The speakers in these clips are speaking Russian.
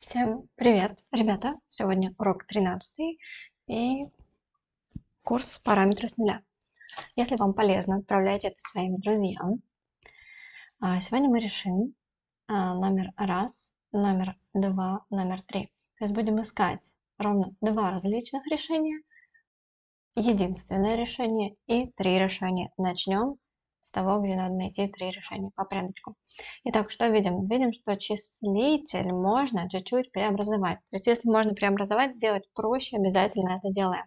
Всем привет, ребята! Сегодня урок 13 и курс «Параметры с нуля». Если вам полезно, отправляйте это своим друзьям. Сегодня мы решим номер раз, номер два, номер три. То есть будем искать ровно два различных решения, единственное решение и три решения. Начнем с того, где надо найти три решения по порядку. Итак, что видим? Видим, что числитель можно чуть-чуть преобразовать. То есть, если можно преобразовать, сделать проще, обязательно это делаем.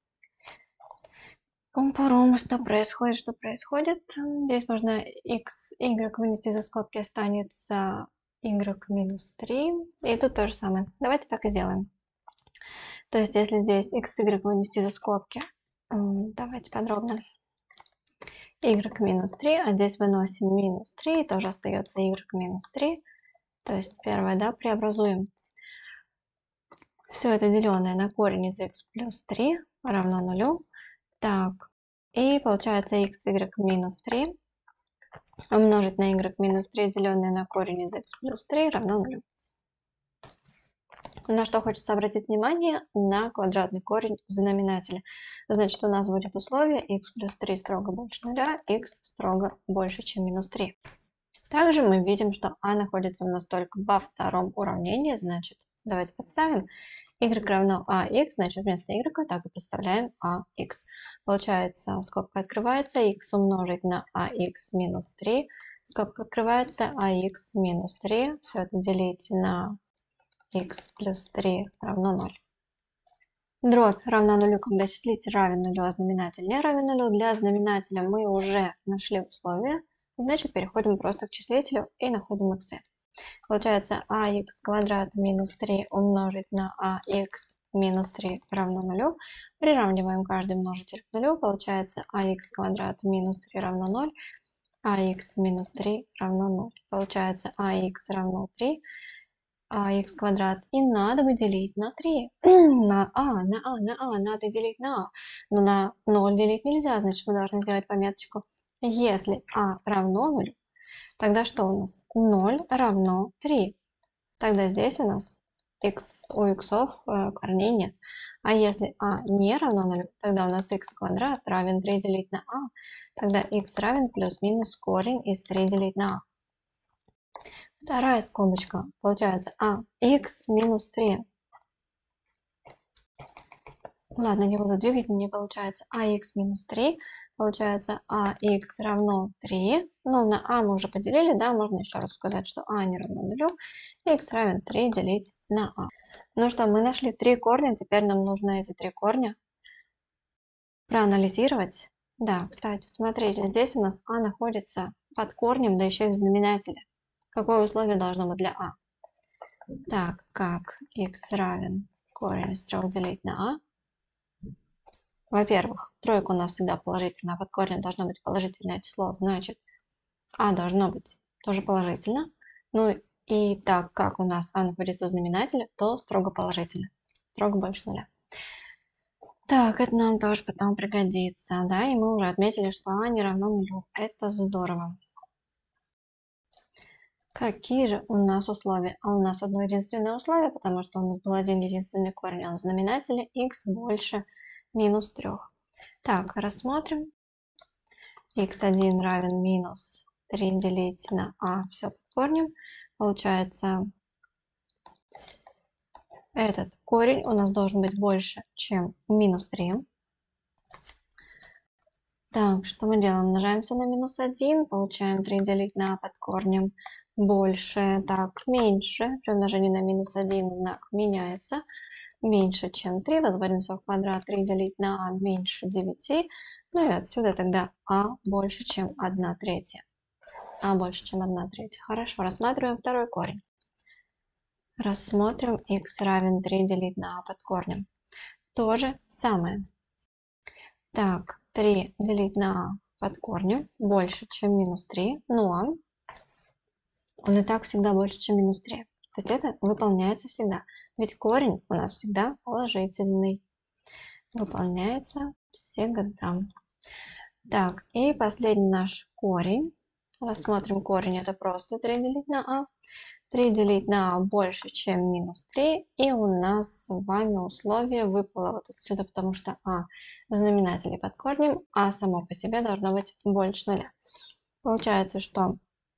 Пум-пурум, что происходит, что происходит? Здесь можно x, y вынести за скобки, останется y минус 3. И тут то же самое. Давайте так и сделаем. То есть, если здесь x, y вынести за скобки, давайте подробно. Y минус 3, а здесь выносим минус 3, тоже остается y минус 3. То есть первое, да, преобразуем. Все это деленное на корень из x плюс 3 равно 0. Так, и получается x, y минус 3 умножить на y минус 3, деленное на корень из x плюс 3 равно 0. На что хочется обратить внимание? На квадратный корень в знаменателе. Значит, у нас будет условие x плюс 3 строго больше 0, x строго больше, чем минус 3. Также мы видим, что а находится у нас только во втором уравнении. Значит, давайте подставим. Y равно ax, значит, вместо y так и подставляем ax. Получается, скобка открывается, x умножить на ax минус 3. Скобка открывается, ax минус 3. Все это делить на x плюс 3 равно 0. Дробь равна нулю, когда числитель равен нулю, а знаменатель не равен нулю. Для знаменателя мы уже нашли условия. Значит, переходим просто к числителю и находим x. Получается ax квадрат минус 3 умножить на ax минус 3 равно 0. Приравниваем каждый множитель к нулю. Получается ax квадрат минус 3 равно 0. ax минус 3 равно 0. Получается ax равно 3. Х квадрат. И надо выделить на 3. на а надо делить на а. Но на 0 делить нельзя, значит, мы должны сделать пометочку. Если а равно 0, тогда что у нас? 0 равно 3. Тогда здесь у нас у иксов корней нет. А если а не равно 0, тогда у нас х квадрат равен 3 делить на а. Тогда х равен плюс-минус корень из 3 делить на а. Вторая скобочка. Получается х минус 3. Ладно, не буду двигать, мне получается х минус 3. Получается х равно 3. Ну, на а мы уже поделили, да, можно еще раз сказать, что а не равно 0. Х равен 3 делить на а. Ну что, мы нашли три корня, теперь нам нужно эти три корня проанализировать. Да, кстати, смотрите, здесь у нас а находится под корнем, да еще и в знаменателе. Какое условие должно быть для а? Так, как x равен корень из 3 делить на а. Во-первых, тройка у нас всегда положительная, а под корнем должно быть положительное число, значит, а должно быть тоже положительно. Ну и так как у нас а находится в знаменателе, то строго положительно, строго больше нуля. Так, это нам тоже потом пригодится, да, и мы уже отметили, что а не равно нулю. Это здорово. Какие же у нас условия? А у нас одно единственное условие, потому что у нас был один единственный корень, он в знаменателе x больше минус 3. Так, рассмотрим. x1 равен минус 3 делить на а, все под корнем. Получается, этот корень у нас должен быть больше, чем минус 3. Так, что мы делаем? Умножаемся на минус 1, получаем 3 делить на а под корнем больше, так, меньше. При умножении на минус 1 знак меняется. Меньше, чем 3, возводимся в квадрат, 3 делить на а меньше 9. Ну и отсюда тогда а больше, чем 1 третья. А больше, чем 1 третья. Хорошо, рассматриваем второй корень. Рассмотрим x равен 3 делить на а под корнем. То же самое. Так, 3 делить на а под корнем больше, чем минус 3, но он и так всегда больше, чем минус 3. То есть это выполняется всегда. Ведь корень у нас всегда положительный. Выполняется всегда. Так, и последний наш корень. Рассмотрим корень. Это просто 3 делить на а. 3 делить на а больше, чем минус 3. И у нас с вами условие выпало вот отсюда, потому что а в знаменателе под корнем, а само по себе должно быть больше нуля. Получается, что...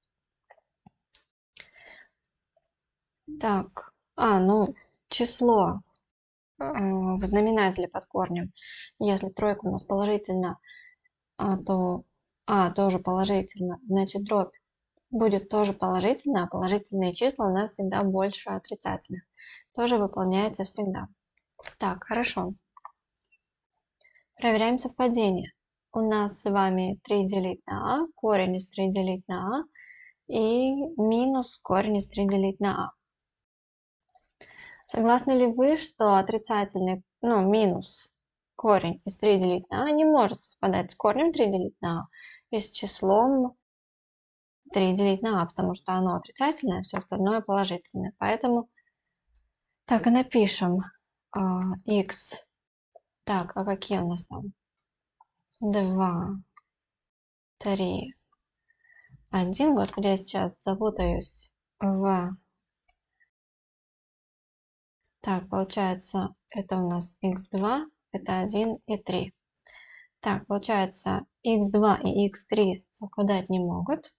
Так, ну, число в знаменателе под корнем. Если тройка у нас положительно, то тоже положительно, значит дробь будет тоже положительно, а положительные числа у нас всегда больше отрицательных. Тоже выполняется всегда. Так, хорошо. Проверяем совпадение. У нас с вами 3 делить на а, корень из 3 делить на а и минус корень из 3 делить на а. Согласны ли вы, что отрицательный, минус корень из 3 делить на а не может совпадать с корнем 3 делить на а и с числом 3 делить на а, потому что оно отрицательное, все остальное положительное. Поэтому так и напишем x. Так, а какие у нас там? 2, 3, 1. Господи, я сейчас запутаюсь в... Так, получается, это у нас x2, это 1 и 3. Так, получается, x2 и x3 совпадать не могут.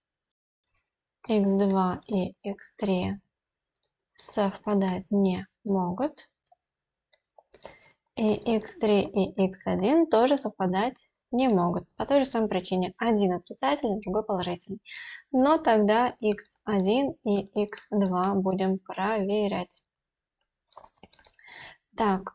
x2 и x3 совпадать не могут. И x3 и x1 тоже совпадать не могут. По той же самой причине. Один отрицательный, другой положительный. Но тогда x1 и x2 будем проверять. Так,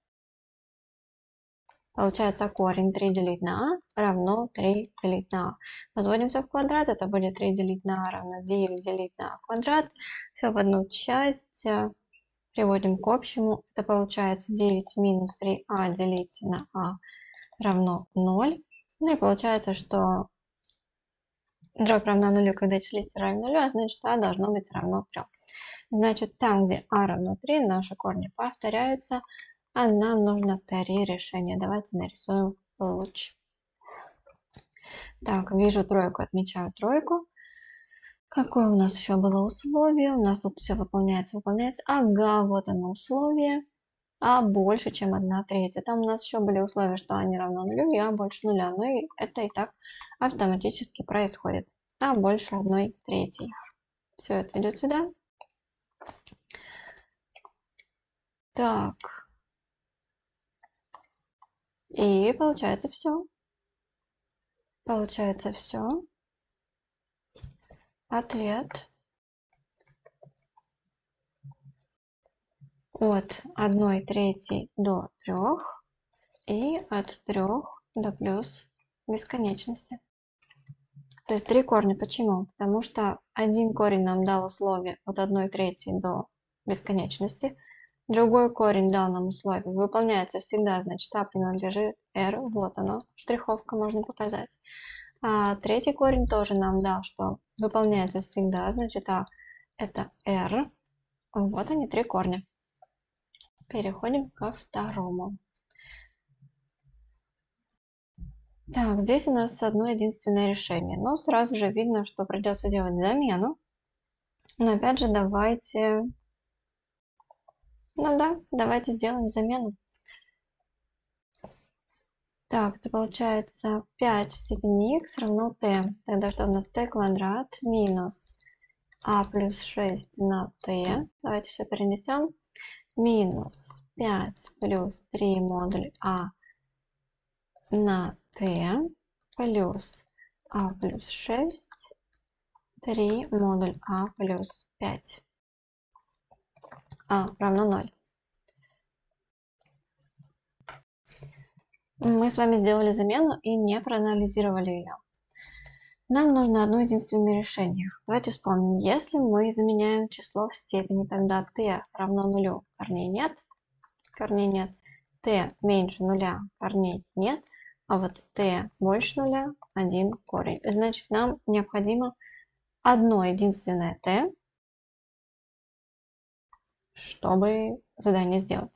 получается корень 3 делить на а равно 3 делить на а. Возводим все в квадрат, это будет 3 делить на а равно 9 делить на а квадрат. Все в одну часть. Приводим к общему. Это получается 9 минус 3а делить на а равно 0. Ну и получается, что дробь равна нулю, когда числитель равен нулю, а значит а должно быть равно 3. Значит, там, где а равно 3, наши корни повторяются, а нам нужно 3 решения. Давайте нарисуем луч. Так, вижу тройку, отмечаю тройку. Какое у нас еще было условие? У нас тут все выполняется. Ага, вот оно условие. А больше, чем 1/3. Там у нас еще были условия, что а не равно нулю, и а больше нуля. Но и это и так автоматически происходит. А больше 1/3. Все это идет сюда. Так. И получается все. Получается все. Ответ. От 1/3 до 3 и от 3 до плюс бесконечности. То есть 3 корня. Почему? Потому что один корень нам дал условие от 1/3 до бесконечности. Другой корень дал нам условие. Выполняется всегда, значит, а принадлежит r. Вот оно, штриховка можно показать. А третий корень тоже нам дал, что выполняется всегда, значит, а это r. Вот они, 3 корня. Переходим ко второму. Так, здесь у нас одно единственное решение. Но сразу же видно, что придется делать замену. Но опять же, давайте... давайте сделаем замену. Так, это получается 5 в степени x равно t. Тогда что у нас t квадрат минус а плюс 6 на t. Давайте все перенесем. Минус 5 плюс 3 модуль а на t плюс а плюс 6, 3 модуль а плюс 5. А равно 0. Мы с вами сделали замену и не проанализировали ее. Нам нужно одно единственное решение. Давайте вспомним. Если мы заменяем число в степени, тогда t равно нулю, корней нет. Корней нет. t меньше нуля, корней нет. А вот t больше нуля, 1 корень. Значит, нам необходимо одно единственное t, чтобы задание сделать.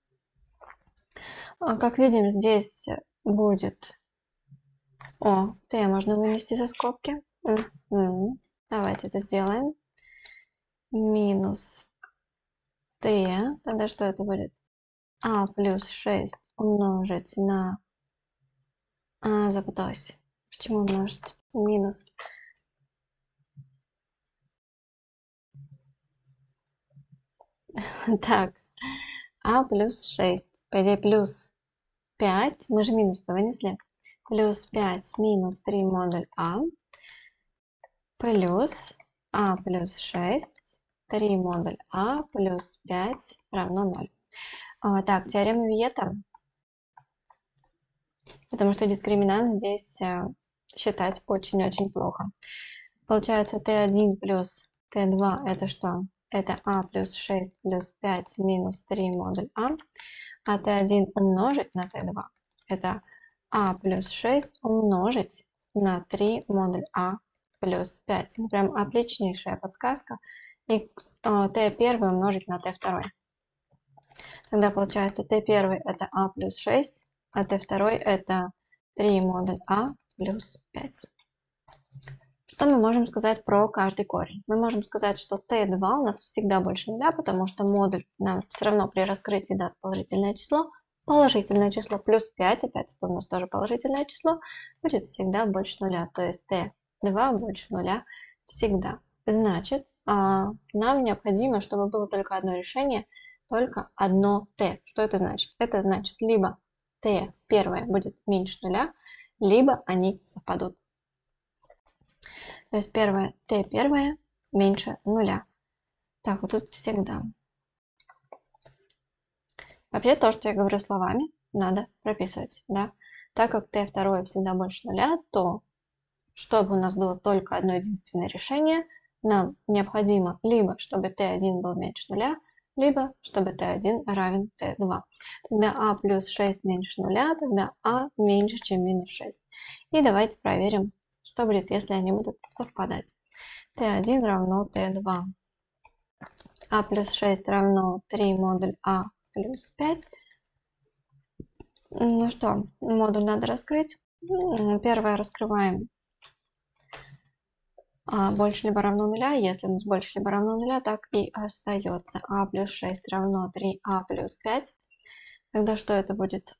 Как видим, здесь будет t можно вынести за скобки. Давайте это сделаем. Минус t. Тогда что это будет? А плюс 6 умножить на... запуталась. Почему умножить? Минус. Так. А плюс 6. По идее, плюс 5. Мы же минус-то вынесли. Плюс 5 минус 3 модуль А. Плюс А плюс 6. 3 модуль А плюс 5 равно 0. Так, теорема Виета. Потому что дискриминант здесь считать очень-очень плохо. Получается t1 плюс t2 это что? Это А плюс 6 плюс 5 минус 3 модуль А. А t1 умножить на t2 это А плюс 6 умножить на 3 модуль А плюс 5. Ну, прям отличнейшая подсказка. И t1 умножить на t2. Тогда получается t1 это А плюс 6, а t2 это 3 модуль А плюс 5. Что мы можем сказать про каждый корень? Мы можем сказать, что t2 у нас всегда больше нуля, потому что модуль нам все равно при раскрытии даст положительное число. Положительное число плюс 5, опять это у нас тоже положительное число, будет всегда больше нуля. То есть t2 больше нуля всегда. Значит, нам необходимо, чтобы было только одно решение, только одно t. Что это значит? Это значит, либо t первое будет меньше нуля, либо они совпадут. То есть первое t первое меньше нуля. Так, вот тут всегда. Вообще то, что я говорю словами, надо прописывать, да. Так как t второе всегда больше нуля, то чтобы у нас было только одно единственное решение, нам необходимо либо чтобы t1 был меньше нуля, либо чтобы t1 равен t2. Тогда а плюс 6 меньше нуля, тогда а меньше, чем минус 6. И давайте проверим, что будет, если они будут совпадать. t1 равно t2. А плюс 6 равно 3 модуль А плюс 5. Ну что, модуль надо раскрыть. Первое раскрываем больше либо равно нуля. Если у нас больше либо равно нуля, так и остается. А плюс 6 равно 3А плюс 5. Тогда что это будет?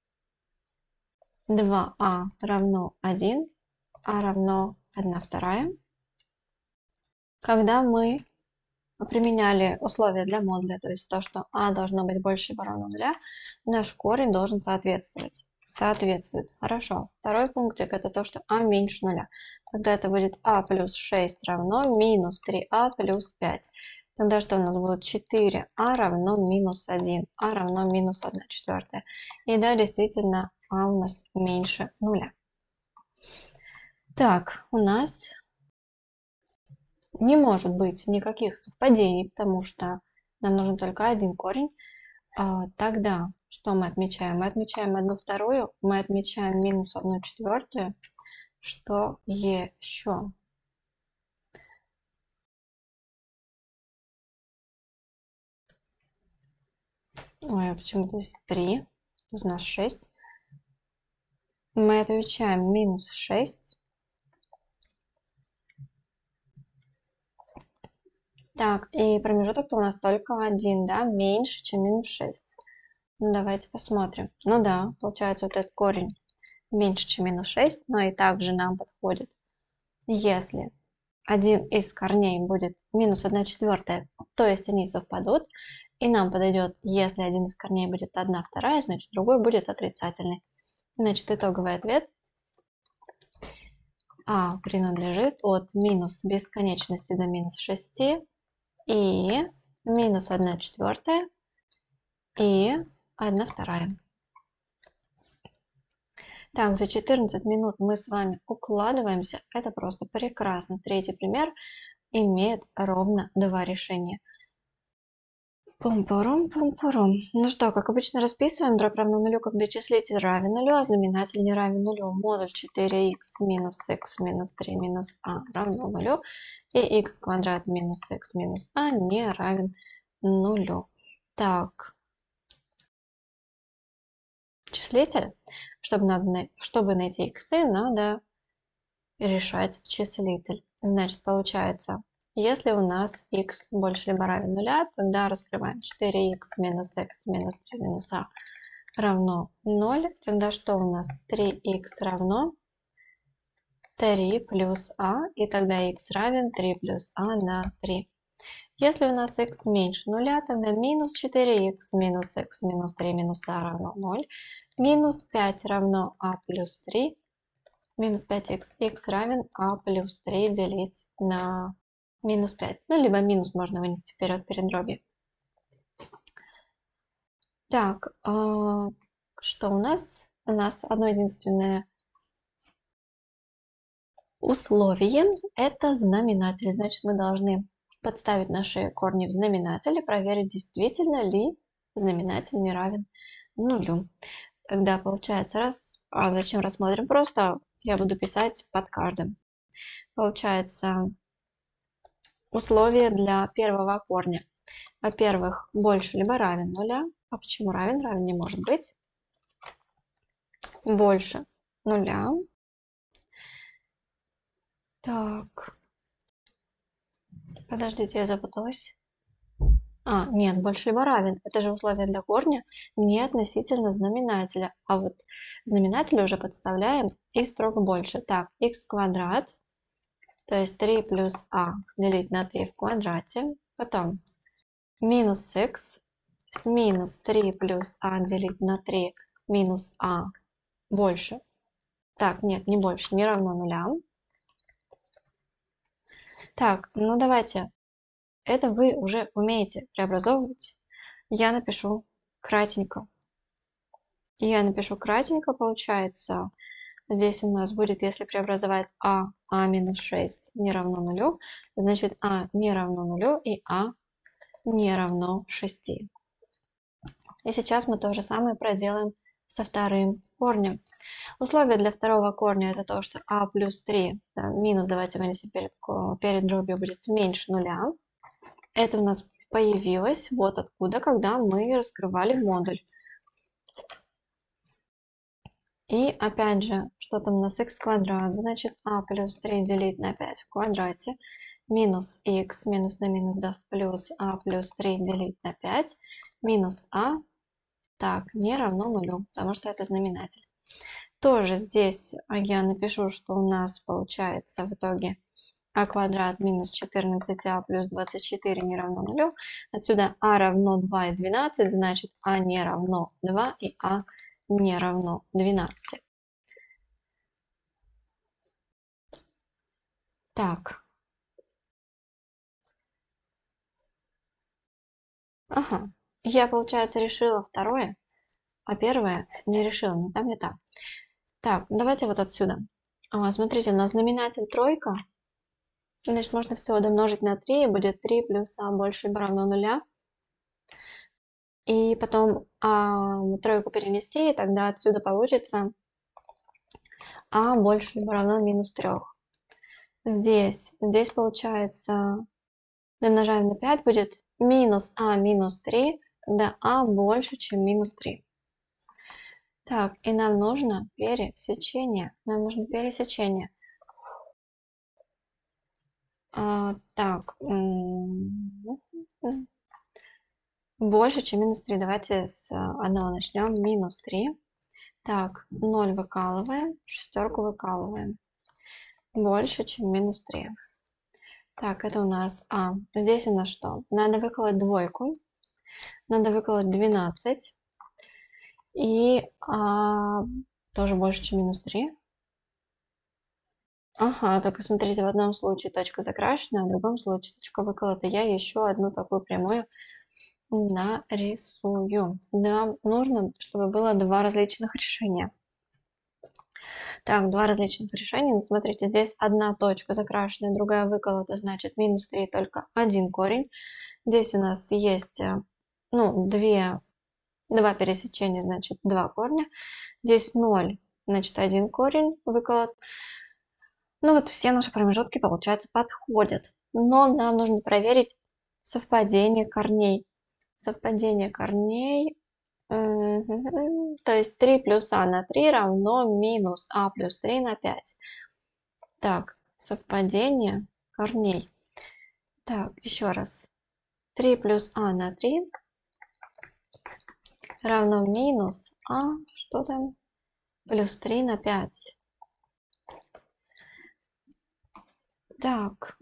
2А равно 1. А равно 1/2. Когда мы применяли условия для модуля, то есть то, что а должно быть больше либо равно нуля, наш корень должен соответствовать. Соответствует. Хорошо. Второй пунктик это то, что а меньше нуля. Тогда это будет а плюс 6 равно минус 3а плюс 5. Тогда что у нас будет? 4а равно минус 1. А равно минус 1/4. И да, действительно, а у нас меньше нуля. Так, у нас не может быть никаких совпадений, потому что нам нужен только один корень. Тогда что мы отмечаем? Мы отмечаем 1/2, мы отмечаем минус 1/4. Что еще? Ой, а почему здесь 3? Тут у нас 6. Мы отмечаем минус 6. Так, и промежуток у нас только один, да, меньше, чем минус 6. Ну, давайте посмотрим. Ну да, получается вот этот корень меньше, чем минус 6, но и также нам подходит, если один из корней будет минус 1/4, то есть они совпадут, и нам подойдет, если один из корней будет 1/2, значит другой будет отрицательный. Значит, итоговый ответ А принадлежит от минус бесконечности до минус 6 и минус 1/4 и 1/2. Так, за 14 минут мы с вами укладываемся. Это просто прекрасно. Третий пример имеет ровно 2 решения. Пум-пурум. Ну что, как обычно расписываем дробь равно нулю, когда числитель равен нулю, а знаменатель не равен нулю. Модуль 4х минус х минус 3 минус а равно нулю. И х квадрат минус х минус а не равен нулю. Так, числитель, чтобы найти иксы, надо решать числитель. Значит, получается, если у нас x больше либо равен нуля, тогда раскрываем 4х минус x минус 3 минус а равно 0. Тогда что у нас? 3х равно 3 плюс а, и тогда x равен 3 плюс а на 3. Если у нас x меньше нуля, тогда минус 4х минус x минус 3 минус а равно 0. Минус 5 равно а плюс 3. Минус 5х, х равен а плюс 3 делить на минус 5. Ну, либо минус можно вынести вперед перед дробью. Так, что у нас? У нас одно единственное условие – это знаменатель. Значит, мы должны подставить наши корни в знаменатель и проверить, действительно ли знаменатель не равен нулю. Тогда получается, зачем рассмотрим? Просто я буду писать под каждым. Получается, условия для первого корня. Во-первых, больше либо равен нуля. А почему равен? Равен не может быть. Больше нуля. Так. Подождите, я запуталась. Нет, больше либо равен. Это же условие для корня не относительно знаменателя. А вот знаменатель уже подставляем и строго больше. Так, х квадрат, то есть 3 плюс а делить на 3 в квадрате. Потом минус х минус 3 плюс а делить на 3 минус а больше. Так, нет, не больше, не равно нулям. Так, ну давайте. Это вы уже умеете преобразовывать. Я напишу кратенько. Получается, здесь у нас будет, если преобразовать а минус 6 не равно нулю, значит а не равно нулю и а не равно 6. И сейчас мы то же самое проделаем со вторым корнем. Условие для второго корня это то, что а плюс 3, да, минус, давайте вынесем перед дробью, будет меньше нуля. Это у нас появилось вот откуда, когда мы раскрывали модуль. И опять же, что там у нас х квадрат, значит а плюс 3 делить на 5 в квадрате, минус х, минус на минус даст плюс, а плюс 3 делить на 5, минус а, так, не равно нулю, потому что это знаменатель. Тоже здесь я напишу, что у нас получается в итоге а квадрат минус 14а плюс 24 не равно нулю. Отсюда а равно 2 и 12, значит а не равно 2 и а не равно 12. Так. Ага. Я, получается, решила второе, а первое не решила, ни там, ни там. Так, давайте вот отсюда. Смотрите, у нас знаменатель тройка. Значит, можно все домножить на 3, и будет 3 плюс а больше либо равно нуля. И потом тройку перенести, и тогда отсюда получится а больше либо равно минус 3. Здесь получается, умножаем на 5, будет минус а минус 3, когда а больше, чем минус 3. Так, и нам нужно пересечение. Так, больше, чем минус 3. Давайте с одного начнем. Минус 3. Так, 0 выкалываем, шестерку выкалываем. Больше, чем минус 3. Так, это у нас Здесь у нас что? Надо выколоть двойку. Надо выколоть 12. И тоже больше, чем минус 3. Ага, только смотрите, в одном случае точка закрашена, а в другом случае точка выколота. Я еще одну такую прямую нарисую. Нам нужно, чтобы было два различных решения. Так, два различных решения. Смотрите, здесь одна точка закрашенная, другая выколота, значит минус 3, только один корень. Здесь у нас есть, два пересечения, значит 2 корня. Здесь 0, значит 1 корень выколот. Ну вот все наши промежутки, получается, подходят. Но нам нужно проверить совпадение корней. Совпадение корней. То есть 3 плюс а на 3 равно минус а плюс 3 на 5. Так, совпадение корней. Так, еще раз. 3 плюс а на 3 равно минус а, что там? Плюс 3 на 5. Так,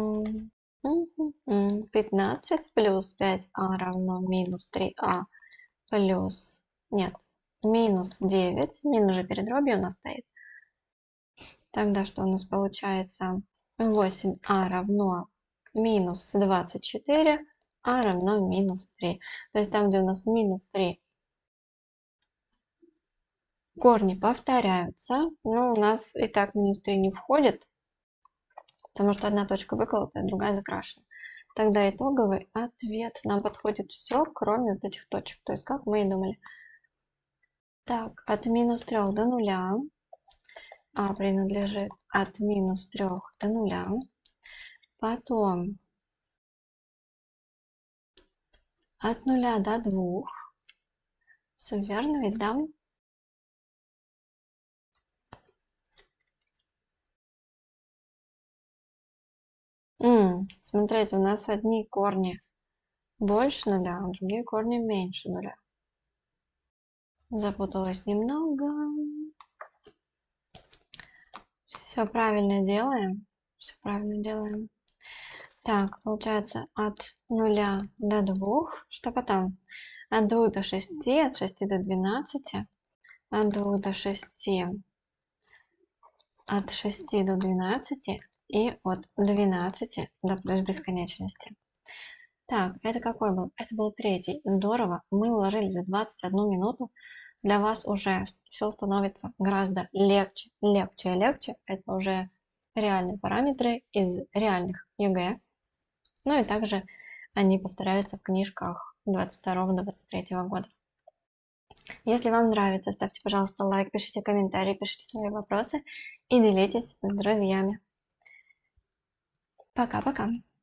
15 плюс 5а равно минус 3а плюс... Нет, минус 9. Минус же перед дробью у нас стоит. Тогда что у нас получается? 8а равно минус 24, а равно минус 3. То есть там, где у нас минус 3, корни повторяются. Но у нас и так минус 3 не входит, потому что одна точка выколотая, другая закрашена. Тогда итоговый ответ. Нам подходит все, кроме вот этих точек. То есть как мы и думали. Так, от минус 3 до 0 а принадлежит от минус 3 до 0. Потом от 0 до 2. Все верно, ведь да? Смотрите, у нас одни корни больше 0, а другие корни меньше 0. Запуталась немного. Все правильно делаем. Все правильно делаем. Так, получается от 0 до 2. Что потом? От 2 до 6, от 6 до 12, от 2 до 6, от 6 до 12 и от 12 до плюс бесконечности. Так, это какой был? Это был третий. Здорово. Мы уложились в 21 минуту. Для вас уже все становится гораздо легче, легче и легче. Это уже реальные параметры из реальных ЕГЭ. Ну и также они повторяются в книжках 22-23 года. Если вам нравится, ставьте, пожалуйста, лайк, пишите комментарии, пишите свои вопросы и делитесь с друзьями. Пока-пока.